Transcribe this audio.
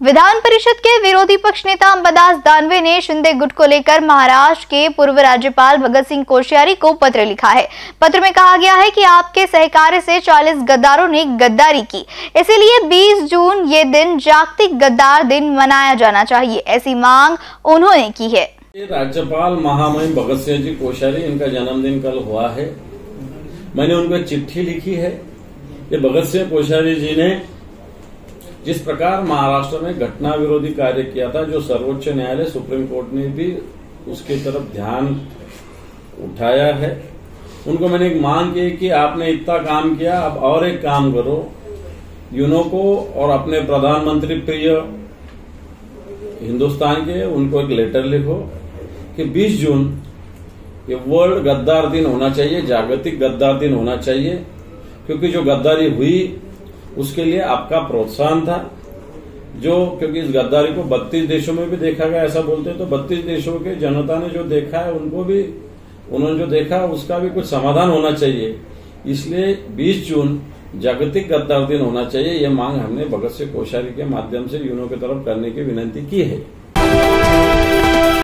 विधान परिषद के विरोधी पक्ष नेता अंबादास दानवे ने शिंदे गुट को लेकर महाराष्ट्र के पूर्व राज्यपाल भगत सिंह कोश्यारी को पत्र लिखा है। पत्र में कहा गया है कि आपके सहकार्य से 40 गद्दारों ने गद्दारी की, इसीलिए 20 जून ये दिन जागतिक गद्दार दिन मनाया जाना चाहिए, ऐसी मांग उन्होंने की है। राज्यपाल महामहिम भगत सिंह जी कोश्यारी, इनका जन्मदिन कल हुआ है। मैंने उनको एक चिट्ठी लिखी है। ये भगत सिंह कोश्यारी जी ने जिस प्रकार महाराष्ट्र में घटना विरोधी कार्य किया था, जो सर्वोच्च न्यायालय सुप्रीम कोर्ट ने भी उसकी तरफ ध्यान उठाया है, उनको मैंने एक मांग की कि आपने इतना काम किया, अब और एक काम करो, यूनो को और अपने प्रधानमंत्री प्रिय हिंदुस्तान के उनको एक लेटर लिखो कि 20 जून ये वर्ल्ड गद्दार दिन होना चाहिए, जागतिक गद्दार दिन होना चाहिए, क्योंकि जो गद्दारी हुई उसके लिए आपका प्रोत्साहन था। क्योंकि इस गद्दारी को 32 देशों में भी देखा गया, ऐसा बोलते हैं, तो 32 देशों के जनता ने जो देखा है, उन्होंने जो देखा उसका भी कुछ समाधान होना चाहिए। इसलिए 20 जून जागतिक गद्दार दिन होना चाहिए, यह मांग हमने भगत सिंह कोश्यारी के माध्यम से यूनो की तरफ करने की विनती की है।